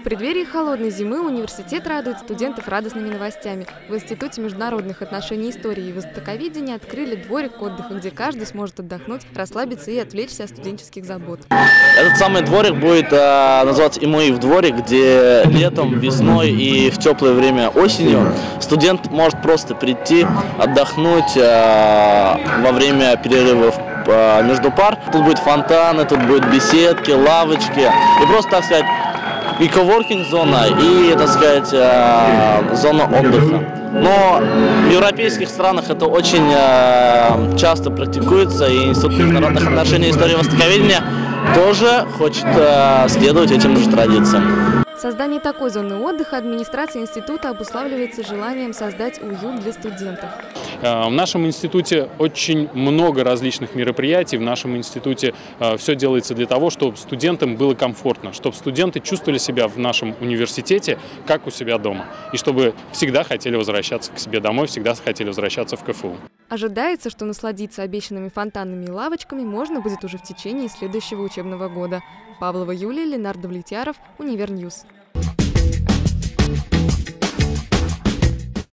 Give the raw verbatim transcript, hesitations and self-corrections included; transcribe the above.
преддверии холодной зимы университет радует студентов радостными новостями. В Институте международных отношений, истории и востоковедения открыли дворик отдыха, где каждый сможет отдохнуть, расслабиться и отвлечься от студенческих забот. Этот самый дворик будет э, называться «Имуив дворик», где летом, весной и в теплое время осенью студент может просто прийти, отдохнуть э, во время перерывов э, между пар. Тут будет фонтаны, тут будут беседки, лавочки и просто, так сказать, и коворкинг-зона, и, так сказать, э, зона отдыха. Но в европейских странах это очень э, часто практикуется, и Институт международных отношений и истории востоковедения тоже хочет э, следовать этим же традициям. Создание такой зоны отдыха администрация института обуславливается желанием создать уют для студентов. В нашем институте очень много различных мероприятий. В нашем институте все делается для того, чтобы студентам было комфортно, чтобы студенты чувствовали себя в нашем университете как у себя дома. И чтобы всегда хотели возвращаться к себе домой, всегда хотели возвращаться в ка эф у. Ожидается, что насладиться обещанными фонтанами и лавочками можно будет уже в течение следующего учебного года. Павлова Юлия, Ленардо Влетьяров, Универньюз.